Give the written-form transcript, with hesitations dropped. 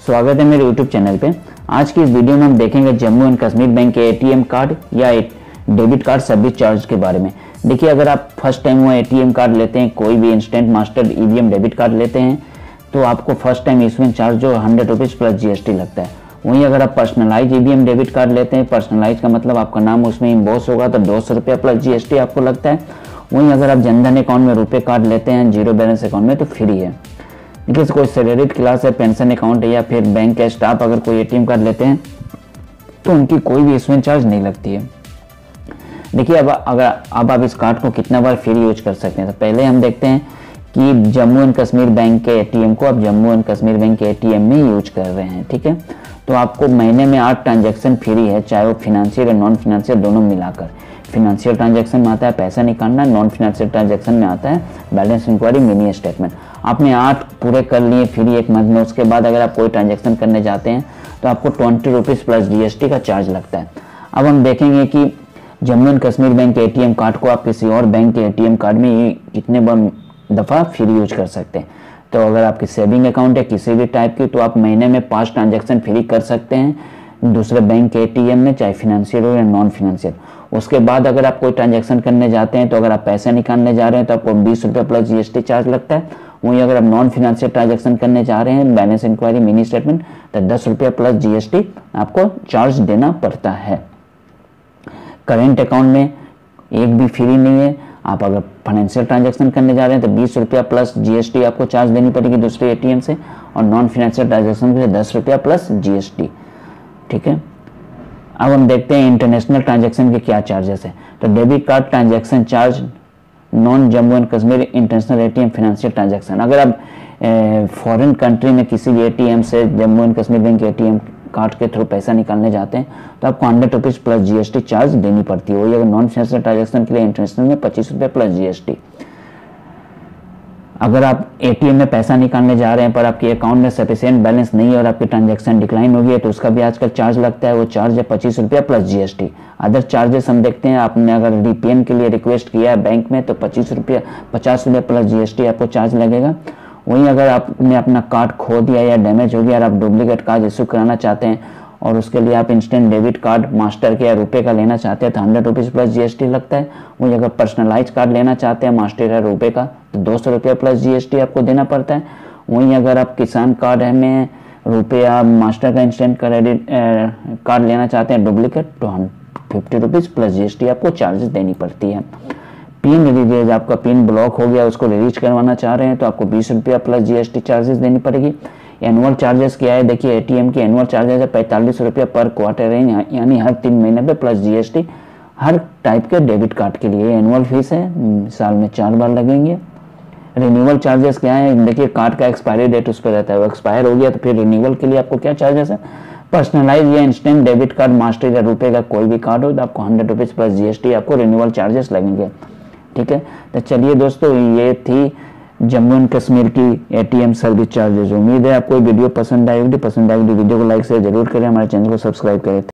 स्वागत है मेरे YouTube चैनल पे। आज की इस वीडियो में हम देखेंगे जम्मू एंड कश्मीर बैंक के ATM कार्ड या डेबिट कार्ड सर्विस चार्ज के बारे में। देखिए, अगर आप फर्स्ट टाइम वो ATM कार्ड लेते हैं, कोई भी instant master EVM debit card लेते हैं, तो आपको फर्स्ट टाइम इशुएंस चार्ज जो 100 रुपीज़ प्लस GST लगता है। वहीं अगर आप पर्सनलाइज EVM डेबिट कार्ड लेते हैं, पर्सनलाइज का मतलब आपका नाम उसमें इम्बॉस होगा, तो 200 रुपया प्लस GST आपको लगता है। वहीं अगर आप जनधन अकाउंट में रुपए कार्ड लेते हैं जीरो बैलेंस अकाउंट में, तो फ्री है। देखिए, कोई सैलरीड क्लास है, पेंशन अकाउंट है या फिर बैंक के स्टाफ अगर कोई ATM कार्ड लेते हैं तो उनकी कोई भी इशुएंस चार्ज नहीं लगती है। देखिए, अब आप इस कार्ड को कितना बार फ्री यूज कर सकते हैं। तो पहले हम देखते हैं कि जम्मू एंड कश्मीर बैंक के ATM को आप जम्मू एंड कश्मीर बैंक के ATM में यूज कर रहे हैं, ठीक है। तो आपको महीने में 8 ट्रांजैक्शन फ्री है, चाहे वो फिनेंशियल या नॉन फिनेंशियल दोनों मिलाकर। फिनेंशियल ट्रांजैक्शन में आता है पैसा निकालना, नॉन फिनेंशियल ट्रांजैक्शन में आता है बैलेंस इंक्वायरी, मिनी स्टेटमेंट। आपने 8 पूरे कर लिए फ्री एक मंथ में। उसके बाद अगर आप कोई ट्रांजैक्शन करने जाते हैं तो आपको 20 रुपीज़ प्लस GST का चार्ज लगता है। अब हम देखेंगे कि जम्मू एंड कश्मीर बैंक के ATM कार्ड को आप किसी और बैंक के ATM कार्ड में कितने दफ़ा फ्री यूज कर सकते हैं। तो अगर आपकी सेविंग अकाउंट है किसी भी टाइप की, तो आप महीने में 5 ट्रांजैक्शन फ्री कर सकते हैं दूसरे बैंक के ATM में, चाहे फिनेंशियल हो या नॉन फिनेंशियल। उसके बाद अगर आप कोई ट्रांजैक्शन करने जाते हैं, तो अगर आप पैसे निकालने जा रहे हैं तो आपको 20 रुपये प्लस GST चार्ज लगता है। वहीं अगर आप नॉन फिनेंशियल ट्रांजैक्शन करने जा रहे हैं, बैलेंस इंक्वायरी, मिनी स्टेटमेंट, तो 10 रुपये प्लस GST आपको चार्ज देना पड़ता है। करेंट अकाउंट में एक भी फ्री नहीं है। आप अगर फाइनेंशियल ट्रांजैक्शन करने जा रहे हैं तो 20 रुपया प्लस GST आपको चार्ज देनी पड़ेगी दूसरे ATM से, और नॉन फिनेंशियल ट्रांजैक्शन के लिए 10 रुपया प्लस GST, ठीक है। अब हम देखते हैं इंटरनेशनल ट्रांजैक्शन के क्या चार्जेस हैं। तो debit card transaction charge non Jammu and Kashmir international ATM financial transaction. अगर आप फॉरेन कंट्री में किसी भी ATM से जम्मू एंड कश्मीर बैंक के ATM कार्ड के थ्रू पैसा निकालने जाते हैं तो आपको 100 रुपीज़ प्लस GST चार्ज देनी पड़ती है। वही अगर नॉन फाइनेंशियल ट्रांजैक्शन के लिए इंटरनेशनल में 25 रुपये प्लस GST। अगर आप ATM में पैसा निकालने जा रहे हैं पर आपके अकाउंट में सफिशिएंट बैलेंस नहीं है और आपकी ट्रांजैक्शन डिक्लाइन हो गई है, तो उसका भी आजकल चार्ज लगता है। वो चार्ज है 25 रुपया प्लस GST। अदर चार्जेस हम देखते हैं, आपने अगर DPN के लिए रिक्वेस्ट किया है बैंक में तो 50 रुपया प्लस GST आपको चार्ज लगेगा। वहीं अगर आपने अपना कार्ड खो दिया या डैमेज हो गया और आप डुप्लीकेट कार्ड इशू कराना चाहते हैं और उसके लिए आप इंस्टेंट डेबिट कार्ड मास्टर के या रुपए का लेना चाहते हैं तो 100 रुपीज़ प्लस GST लगता है। वहीं अगर पर्सनलाइज कार्ड लेना चाहते हैं मास्टर या रुपए का, तो 200 रुपया प्लस GST आपको देना पड़ता है। वहीं अगर आप किसान कार्ड में रुपए या मास्टर का इंस्टेंट क्रेडिट कार्ड लेना चाहते हैं डुप्लीकेट, तो 50 रुपीज़ प्लस GST आपको चार्जेस देनी पड़ती है। पिन रिलीज, आपका पिन ब्लॉक हो गया, उसको रिलीज करवाना चाह रहे हैं तो आपको 20 रुपया प्लस GST चार्जेस देनी पड़ेगी। एनुअल चार्जेस क्या है, देखिए ATM की एनुअल चार्जेस है 45 रुपया पर क्वार्टर है, यानी हर 3 महीने पे प्लस GST हर टाइप के डेबिट कार्ड के लिए। एनुअल फीस है, साल में 4 बार लगेंगे। रिन्यूअल चार्जेस क्या है, देखिए कार्ड का एक्सपायरी डेट उस पर रहता है, वो एक्सपायर हो गया तो फिर रिन्यूअल के लिए आपको क्या चार्जेस है। पर्सनलाइज या इंस्टेंट डेबिट कार्ड मास्टर या रुपए का कोई भी कार्ड हो तो आपको 100 रुपीज़ प्लस GST आपको रिन्यूअल चार्जेस लगेंगे, ठीक है। तो चलिए दोस्तों, ये थी जम्मू एंड कश्मीर की ATM सर्विस चार्जेस। उम्मीद है आपको वीडियो पसंद आएगी। वीडियो को लाइक से जरूर करें, हमारे चैनल को सब्सक्राइब करें।